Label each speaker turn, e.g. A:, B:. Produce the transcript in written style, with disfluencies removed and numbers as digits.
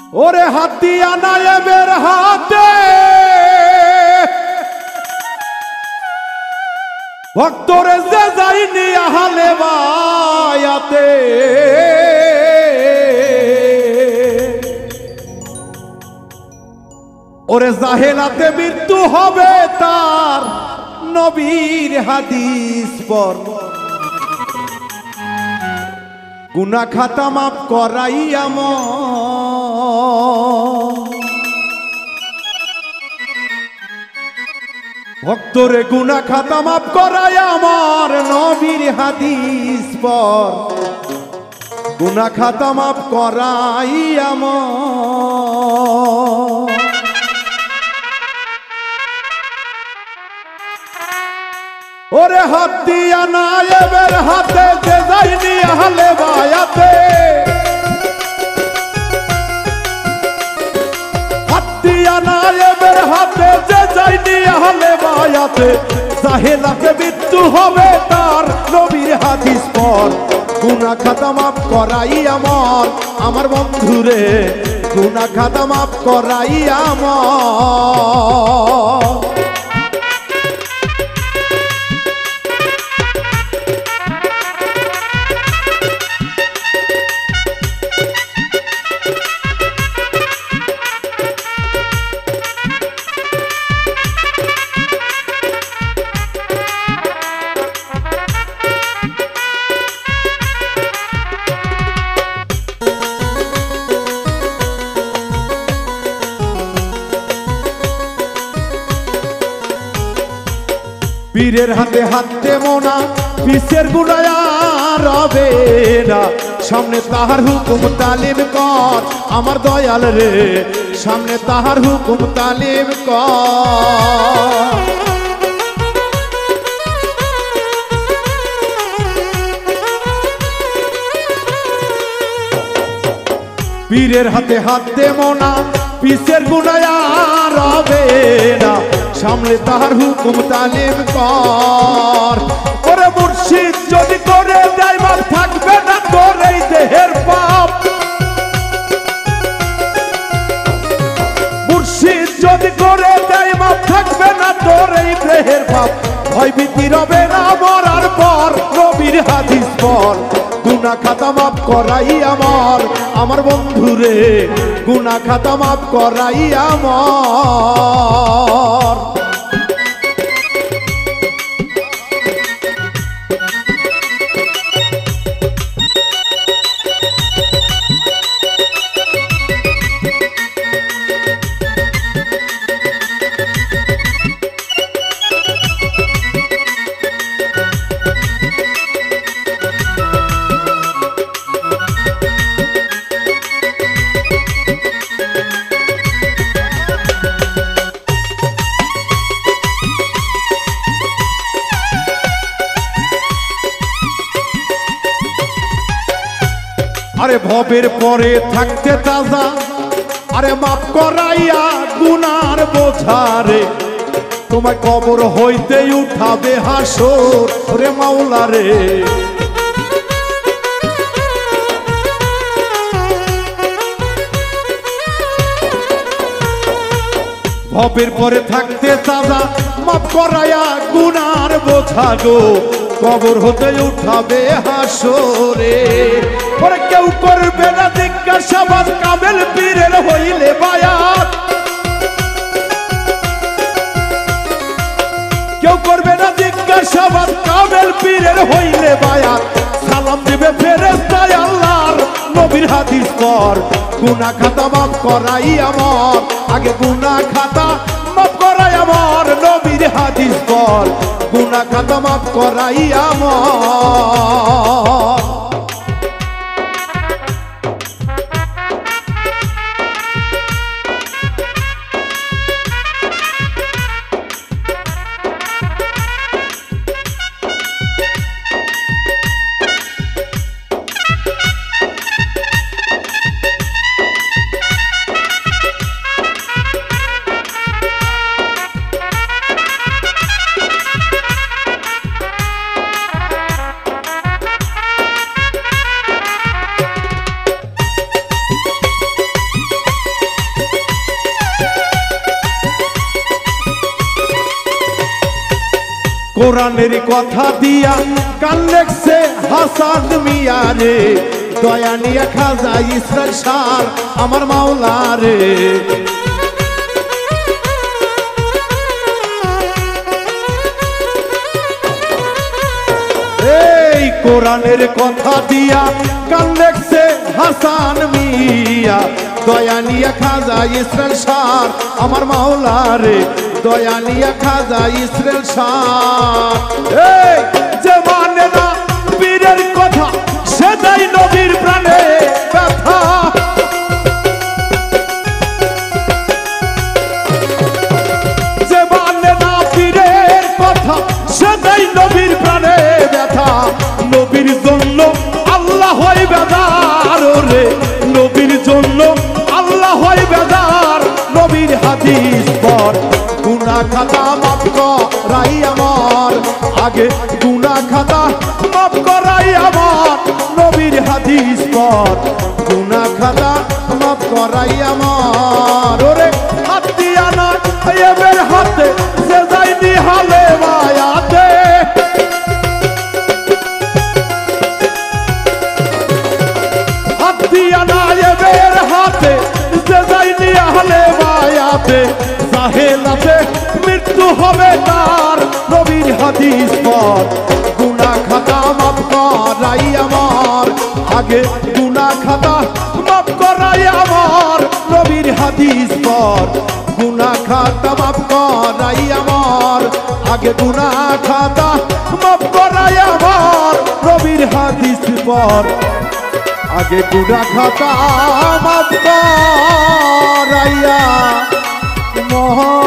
A: ওরে হাত দিয়া নায়েবের হাতে ভক্তরে যে যাইনি আহালে বায়াতে ওরে জাহেলাতে মৃত্যু হবে তার নবীর হাদিস পর গুনাহ খাতা মাফ করাইয়া ভক্তরে গুনাহ খাতা মাফ করাইয়া আমার নবীর হাদিস পর গুনাহ খাতা মাফ করাইয়া ওরে হাত দিয়া নায়েবের হাতে যে যাইনি আহলে বায়াতে হাত দিয়া নায়েবের হাতে যে যাইনি আহলে বায়াতে জাহেলাতে মৃত্যু হবে তার নবীর হাদিস পর গুনাহ খাতা মাফ করাই আমার বন্ধুরে গুনাহ খাতা মাফ করাই আমার পীরের হাতে হাতে মোনা পিসের গুনায়া রবে না সামনে তাহার হুকুম তালিম কর আমার দয়াল রে সামনে তাহার হুকুম তালিম কর পীরের হাতে হাতে মোনা পিসের গুনায়া রবে না সামনে তাহার হুকুম তালিম কর ওরে মুর্শিদ যদি করে দেয় মাপ থাকবে না তোর এই দেহের পাপ মুর্শিদ যদি করে দেয় মাপ থাকবে না তোর এই দেহের পাপ ভয় ভীতি রবে না মরার পর নবীর হাদিস পর গুনাহ খাতা মাফ করাই আমার বন্ধুরে গুনাহ খাতা মাফ করাই আমার আরে ভবের পরে থাকতে তাজা আরে মাফ করাইয়া গুনার বোঝারে তোমায় কবর হইতে উঠাবে হাসর রে মাওলা রে ভবের পরে থাকতে তাজা মাফ করাইয়া গুনার বোঝা গো কবর হতে উঠাবে হাসরে পরে কেউ করবে না জিজ্ঞাসাবাদ কামেল পীরের হইলে বায়াত কেউ করবে না জিজ্ঞাসাবাদ কামেল পীরের হইলে বায়াত সালাম দিবে ফেরেশতায় আল্লাহর নবীর হাদিস পর গুনাহ খাতা মাফ করাই আমার আগে গুনাহ খাতা মাফ করাই আমার নবীর হাদিস পর গুনাহ খাতা মাফ করাই আমার কোরআনের কথা দিয়া কান লেখছে হাসান মিয়া রে, দয়া নিয়ে খাজা ইসরাইল শাহ আমার মাওলা রে। এই কোরআনের কথা দিয়া কান লেখছে হাসান মিয়া, দয়া নিয়ে খাজা ইসরাইল শাহ আমার মাওলা রে, দয়া নিয়ে খাজা ইসরাইল শাহ। এই যে মানে না পীরের কথা সে দেয় নবীর প্রাণে ব্যথা, যে মানে না পীরের কথা সে দেয় নবীর প্রাণে ব্যথা। নবীর জন্য আল্লাহ হয় বেদার রে, নবীর জন্য আল্লাহ হয় বেদার। নবীর হাদিস পর গুনাহ খাতা মাফ করাই আমার, আগে গুনাহ খাতা মাফ করাই আমার। নবীর হাদিস পর গুনাহ খাতা মাফ করাই আমার। ওরে হাত দিয়া না এবের হাতে সে যায়নি হালে মায়াতে, হাত দিয়া না এবের হাতে সে যায়নি হালে মায়াতে। জাহেলাতে মৃত্যু হবে তার, নবীর হাদিস পর গুনাহ খাতা মাফ করাই আমার, আগে গুনাহ খাতা মাফ করাই আমার। নবীর হাদিস পর গুনাহ খাতা মাফ করাই আমার, আগে গুনাহ খাতা মাফ করাই আমার। নবীর হাদিস পর আগে গুনাহ খাতা মাফ করাইয়া মহা